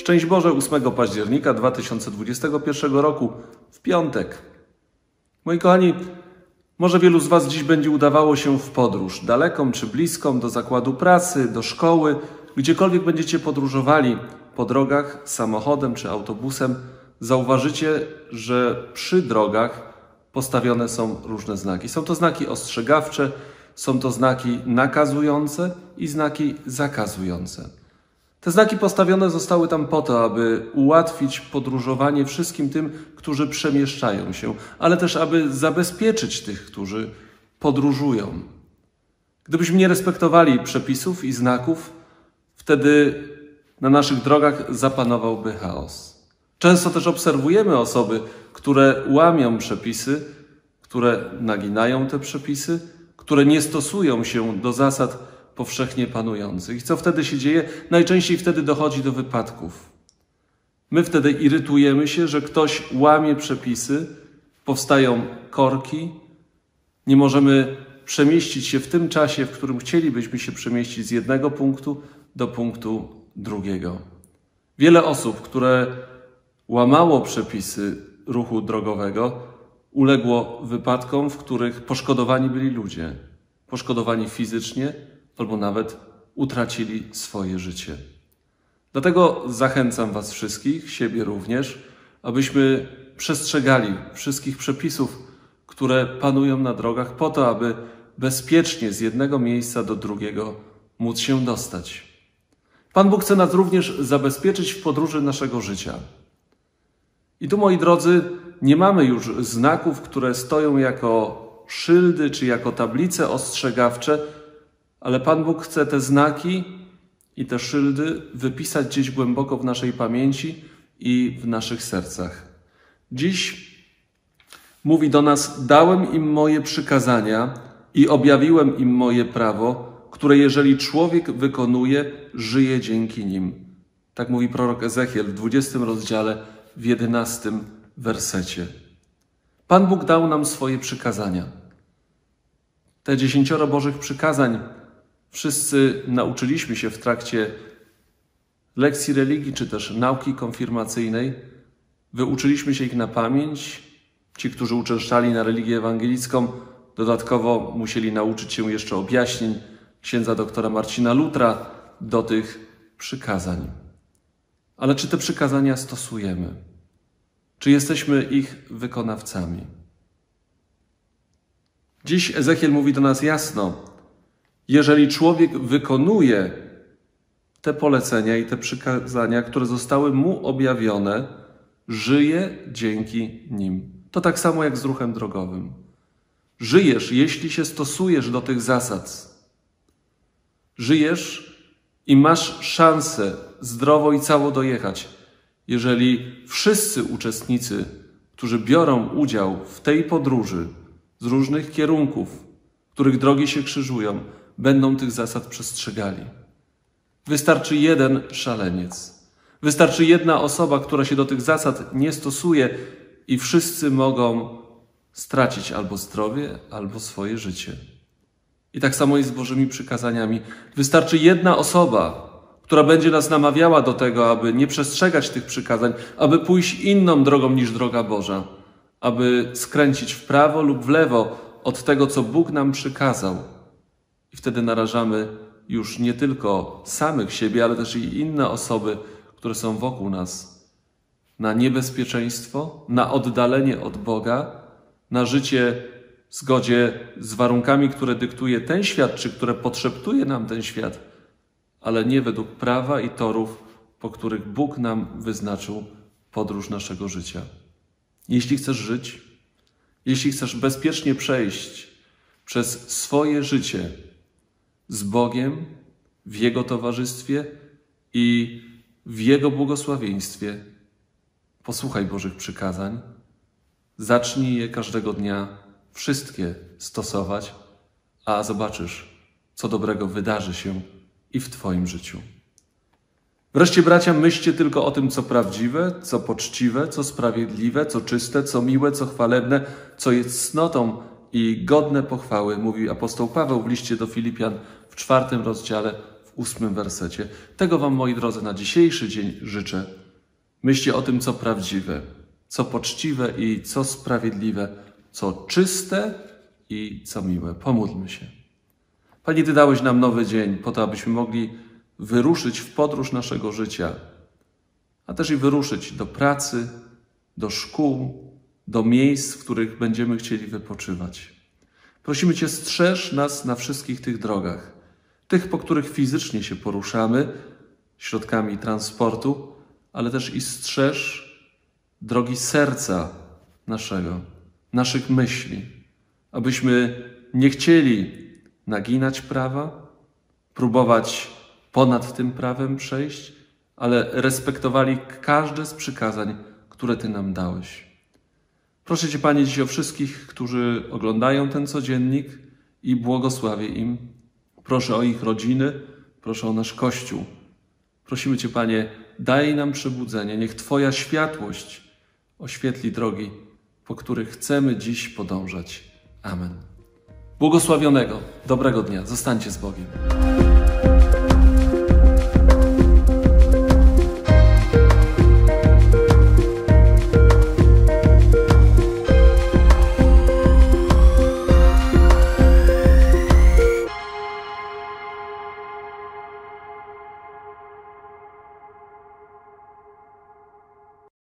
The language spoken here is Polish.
Szczęść Boże, 8 października 2021 roku, w piątek. Moi kochani, może wielu z Was dziś będzie udawało się w podróż, daleką czy bliską, do zakładu pracy, do szkoły, gdziekolwiek będziecie podróżowali po drogach, samochodem czy autobusem, zauważycie, że przy drogach postawione są różne znaki. Są to znaki ostrzegawcze, są to znaki nakazujące i znaki zakazujące. Te znaki postawione zostały tam po to, aby ułatwić podróżowanie wszystkim tym, którzy przemieszczają się, ale też aby zabezpieczyć tych, którzy podróżują. Gdybyśmy nie respektowali przepisów i znaków, wtedy na naszych drogach zapanowałby chaos. Często też obserwujemy osoby, które łamią przepisy, które naginają te przepisy, które nie stosują się do zasad powszechnie panujących. I co wtedy się dzieje? Najczęściej wtedy dochodzi do wypadków. My wtedy irytujemy się, że ktoś łamie przepisy, powstają korki, nie możemy przemieścić się w tym czasie, w którym chcielibyśmy się przemieścić z jednego punktu do punktu drugiego. Wiele osób, które łamało przepisy ruchu drogowego, uległo wypadkom, w których poszkodowani byli ludzie. Poszkodowani fizycznie, albo nawet utracili swoje życie. Dlatego zachęcam Was wszystkich, siebie również, abyśmy przestrzegali wszystkich przepisów, które panują na drogach, po to, aby bezpiecznie z jednego miejsca do drugiego móc się dostać. Pan Bóg chce nas również zabezpieczyć w podróży naszego życia. I tu, moi drodzy, nie mamy już znaków, które stoją jako szyldy czy jako tablice ostrzegawcze, ale Pan Bóg chce te znaki i te szyldy wypisać gdzieś głęboko w naszej pamięci i w naszych sercach. Dziś mówi do nas: dałem im moje przykazania i objawiłem im moje prawo, które jeżeli człowiek wykonuje, żyje dzięki nim. Tak mówi prorok Ezechiel w 20 rozdziale, w 11 wersecie. Pan Bóg dał nam swoje przykazania. Te 10 Bożych przykazań wszyscy nauczyliśmy się w trakcie lekcji religii, czy też nauki konfirmacyjnej. Wyuczyliśmy się ich na pamięć. Ci, którzy uczęszczali na religię ewangelicką, dodatkowo musieli nauczyć się jeszcze objaśnień księdza doktora Marcina Lutra do tych przykazań. Ale czy te przykazania stosujemy? Czy jesteśmy ich wykonawcami? Dziś Ezechiel mówi do nas jasno: jeżeli człowiek wykonuje te polecenia i te przykazania, które zostały mu objawione, żyje dzięki nim. To tak samo jak z ruchem drogowym. Żyjesz, jeśli się stosujesz do tych zasad. Żyjesz i masz szansę zdrowo i cało dojechać, jeżeli wszyscy uczestnicy, którzy biorą udział w tej podróży z różnych kierunków, których drogi się krzyżują, będą tych zasad przestrzegali. Wystarczy jeden szaleniec. Wystarczy jedna osoba, która się do tych zasad nie stosuje i wszyscy mogą stracić albo zdrowie, albo swoje życie. I tak samo jest z Bożymi przykazaniami. Wystarczy jedna osoba, która będzie nas namawiała do tego, aby nie przestrzegać tych przykazań, aby pójść inną drogą niż droga Boża, aby skręcić w prawo lub w lewo od tego, co Bóg nam przykazał. I wtedy narażamy już nie tylko samych siebie, ale też i inne osoby, które są wokół nas, na niebezpieczeństwo, na oddalenie od Boga, na życie w zgodzie z warunkami, które dyktuje ten świat, czy które podszeptuje nam ten świat, ale nie według prawa i torów, po których Bóg nam wyznaczył podróż naszego życia. Jeśli chcesz żyć, jeśli chcesz bezpiecznie przejść przez swoje życie z Bogiem, w Jego towarzystwie i w Jego błogosławieństwie, posłuchaj Bożych przykazań, zacznij je każdego dnia wszystkie stosować, a zobaczysz, co dobrego wydarzy się i w Twoim życiu. Wreszcie, bracia, myślcie tylko o tym, co prawdziwe, co poczciwe, co sprawiedliwe, co czyste, co miłe, co chwalebne, co jest cnotą i godne pochwały, mówi apostoł Paweł w liście do Filipian w 4 rozdziale, w 8 wersecie. Tego wam, moi drodzy, na dzisiejszy dzień życzę. Myślcie o tym, co prawdziwe, co poczciwe i co sprawiedliwe, co czyste i co miłe. Pomódlmy się. Panie, Ty dałeś nam nowy dzień po to, abyśmy mogli wyruszyć w podróż naszego życia, a też i wyruszyć do pracy, do szkół, do miejsc, w których będziemy chcieli wypoczywać. Prosimy Cię, strzeż nas na wszystkich tych drogach, tych, po których fizycznie się poruszamy, środkami transportu, ale też i strzeż drogi serca naszego, naszych myśli, abyśmy nie chcieli naginać prawa, próbować ponad tym prawem przejść, ale respektowali każde z przykazań, które Ty nam dałeś. Proszę Cię, Panie, dziś o wszystkich, którzy oglądają ten codziennik i błogosławię im. Proszę o ich rodziny, proszę o nasz Kościół. Prosimy Cię, Panie, daj nam przebudzenie. Niech Twoja światłość oświetli drogi, po których chcemy dziś podążać. Amen. Błogosławionego, dobrego dnia. Zostańcie z Bogiem.